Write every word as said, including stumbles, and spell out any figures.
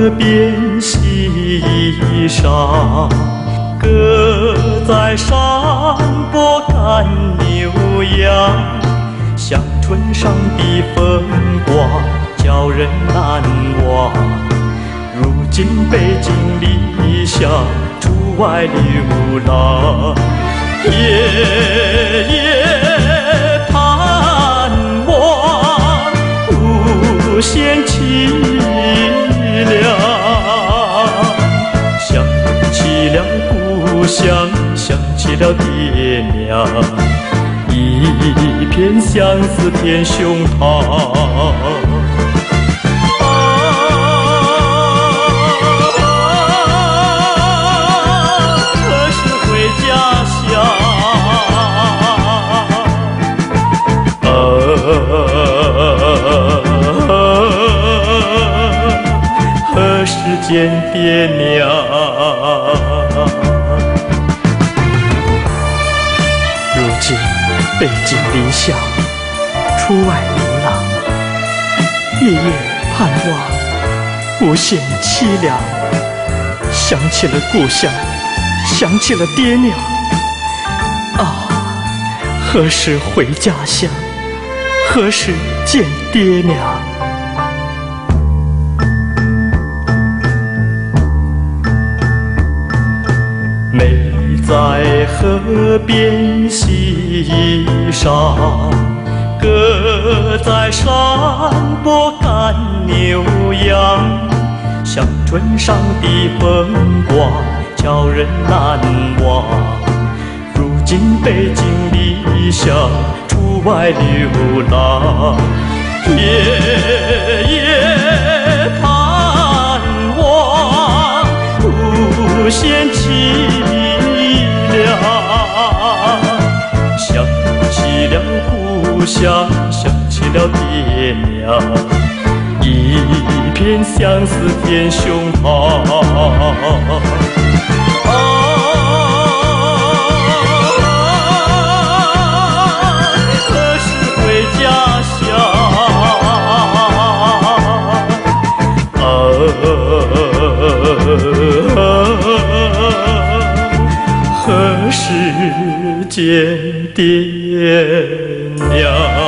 河边洗衣裳，鸽在山坡赶牛羊。乡村上的风光叫人难忘。如今北京离乡，出外流浪，夜夜盼望，无限凄凉。想起了故乡，想起了爹娘，一片相思填胸膛。何时见爹娘？如今北京离乡，出外流浪，夜夜盼望，无限凄凉。想起了故乡，想起了爹娘。啊，何时回家乡？何时见爹娘？妹在河边洗衣裳，鸽在山坡赶牛羊。乡村上的风光叫人难忘。如今北京离乡，出外流浪，夜夜盼望，无限凄凉。想起了故乡，想起了爹娘，一片相思填胸膛。何时见爹娘？